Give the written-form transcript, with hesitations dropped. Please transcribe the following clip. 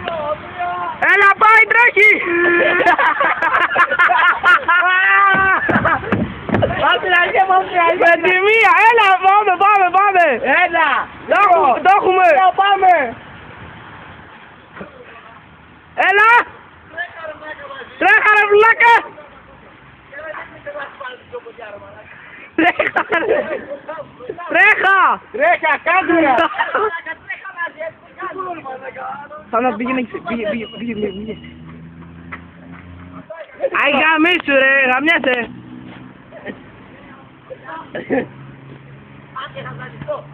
Έλα πάει, τρέχει! Με τη μία, έλα, πάμε! Έλα! Το έχουμε! Πάμε! Έλα! Τρέχα ρε βλάκα! Τρέχα! Τρέχα, κάτω ρε! Θάνα πήγαινε. Αι γαμίσου ρε, γαμιάσαι!